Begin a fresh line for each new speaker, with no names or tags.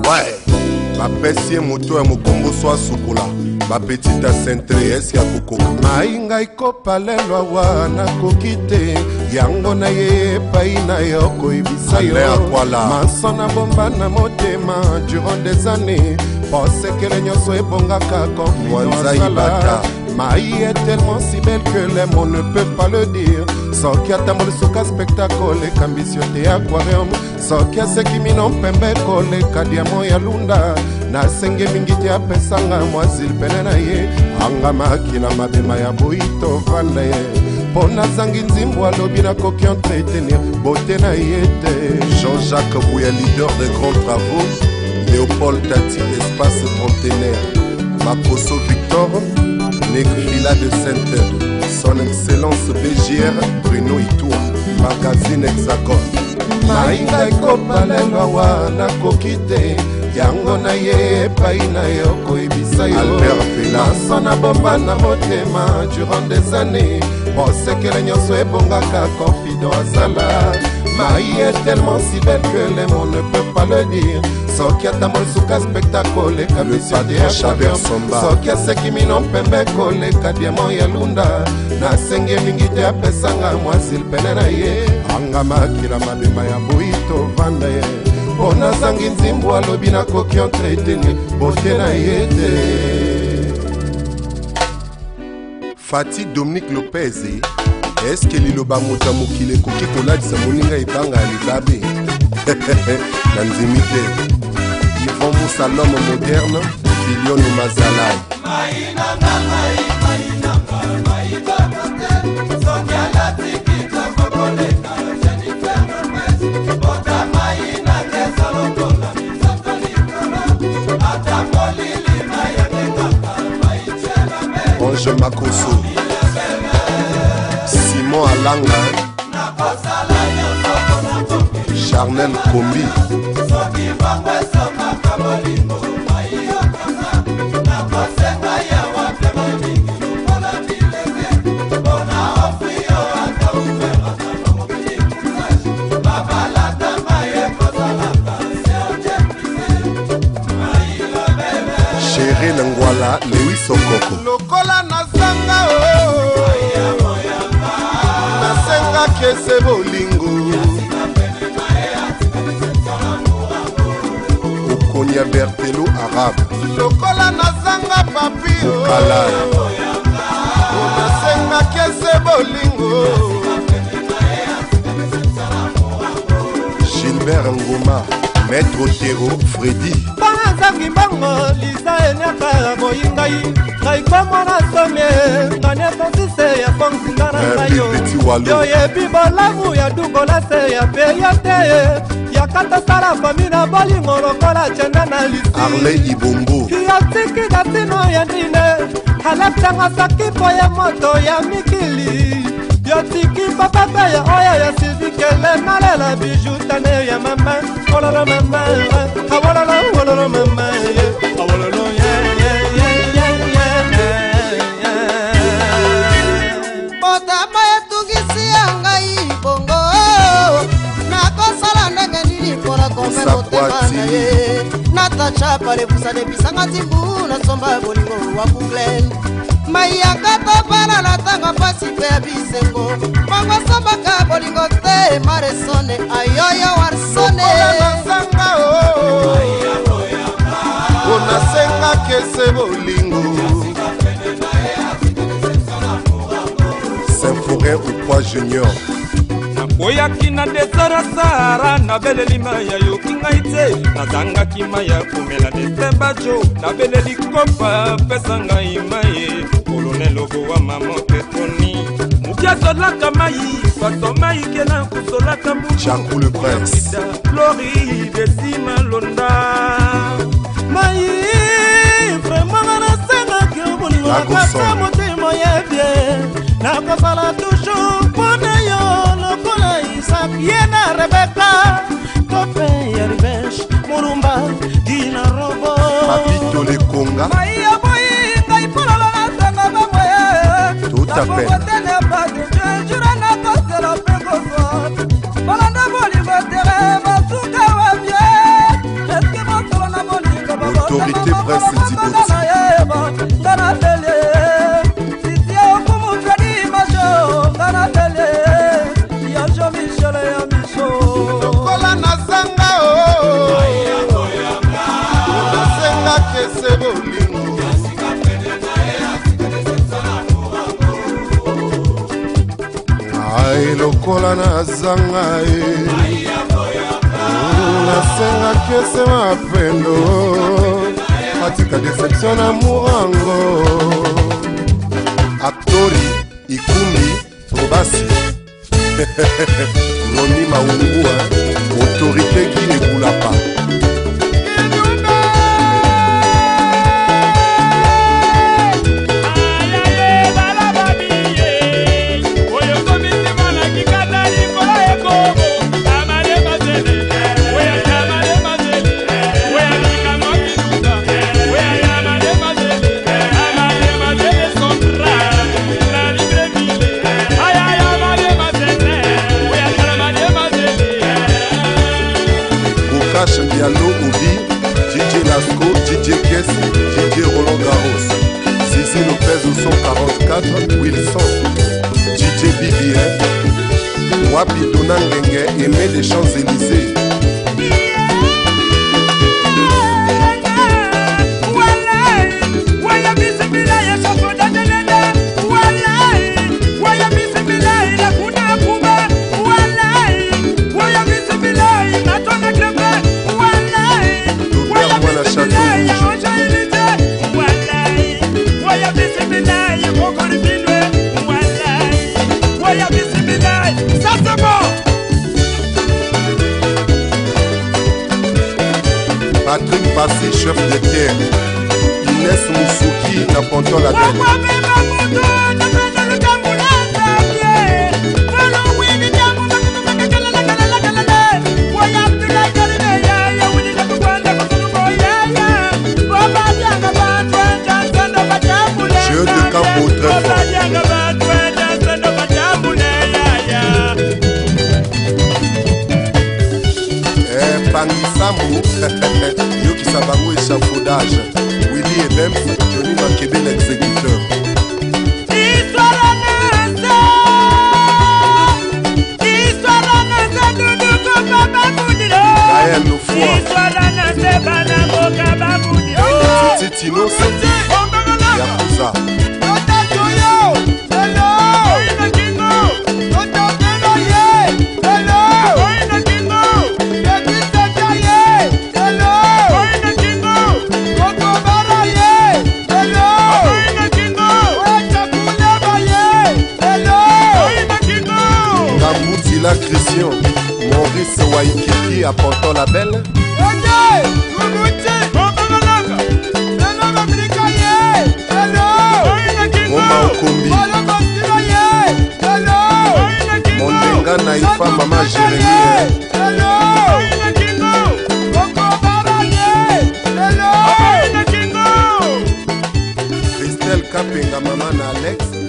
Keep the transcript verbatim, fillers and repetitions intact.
Ouais. Bapesi moto ya mokombo swa sukula bapetita centre esi ya kokoka mai ngai kopalelwa wana kokite yango na ye epai na yo koyebisa yo maso na bomba na motema durant des années posekele nyonso ebongaka konfidansala Maï est tellement si belle que les mots ne peuvent pas le dire. Soki atamboli suka spectacle kambisio te aquarium. Soki aseki mino pembe kole kadiamo ya lunda. Na senge mingiti ya pesanga mwazil pene na ye. Anga makila mabema ya boito vanda ye. Pona zangi nzimbo alobi na koki entretenir beauté na yete. Jean-Jacques Bouya, leader des grands travaux. Léopold Tati, espace trentenaire. Makoso Victor, Negrila de Sainte, son excellence B G R, Bruno Itoua, magazine Hexagone. Maïga ekopalelwa wana kokite, yango na ye epai na yo koyebisa yo. Albert Fela, naso na bomba na motema durant des années, posekele nyonso ebongaka confido azala. Maï est tellement si belle que les mots ne peuvent pas le dire. Soki atamboli suka spectacle kabisa de aquarium. Soki aseki mino pembe kole kadiamo ya lunda. Na senge mingi te apesanga mwazil pene na ye. Anga makila mabema ya boito vanda ye. Pona zangi nzimbo alobi na koki entreteni beauté na ye te. Fati Dominique Lopez, est-ce que liloba mota mokile koki koladisa moninga ibanga alibabe? Nanzimite Yvon Moussa, l'homme moderne, Filion Mazalai. Ange Makoso, Simon Alanga, Charnel Kombi, Chéri Nangwala, Louis Sokoko.
Lokola nazanga o, nasenga kese bolingo.
Okonia Bertelo Arabe.
Lokola nazanga papi o,
Kala.
nasenga kese bolingo.
Gilbert Ngoma, Maître Otero, Freddy.
Banzangi bango lisa enyaka boyingai kaikoma na some ngane konsise ya fonsinga na mayo yo yebi bolamu ya dukola se ya peyate ya kata sala famina bolingo lokola chenda na lisi
Arley Ibombo
ya tiki datino ya nine halaptanga sakipo ya moto ya mikili yo tiki papa ya oya ya sivikele nalela biju tane ya mama ololo mama awololo wololo mama awololo yeah yeah yeah yeah yeah
bota maya tugisi angai bongo na kosala ndenge nini pona kombe motema na ye natacha pale busane bisanga timbu na somba bolingo wa Google Mayaka tapana na tanga pasi pe bisengo Manga sabaka bolingo te maresone ayoyo warsone
Nasanga o Unasenga kese bolingo
Saint-Forêt ou Poix Junior
Oya kina desara sara na beleli maya yo kingaite na zanga kimaya kumela desembajo na beleli kopa pesanga imaye kolonel obo wa mamote toni mukia solaka mai pato mai kena kusolaka mu
Jacques le prince
Flori de Sima Londa
mai vraiment na senga ke bolingo kasa motema yebie na kosala toujours pona yo Yena Rebecca, Tope Yerbesh, Murumba, Dina Robo,
Papito le Conga,
Maïa Boy, Naipola, Sanga,
tout à fait.
Balanda Boli, Batere, Basuka, Wabie, Eskimo, Solana,
lokola na zanga ye nasengaki ese mapendo atika deception na murango aktori ikumbi probasi Roni Maungua autorité qui ne boula pas.
Diallo Obi, D J Lasco, D J Kess, D J Roland Garros, Zizi Lopez au cent quarante-quatre, Wilson, D J B B F, Wapi Donangenge, Aimé des Champs-Élysées.
Patrick Bassi, chef de guerre. Inès Moussouki, Naponton la belle. Jeu de campo très fort. Pangisamu, Yoki Sabango échafaudage, Willy et Bems, Johnny Makebe l'exécuteur.
Histoire à Nasa, Histoire à Nasa, Doudou Papa Boudilo.
Gaël le foie.
Histoire à Nasa, Banamo Kaba Boudilo.
Titi Tino, Yakuza. La Christian, Maurice Waikiki apportant la belle. Moma Okombi, Mondenga Naïfa, Mama Jérémie. Christelle Kapenga, Mama na Alex.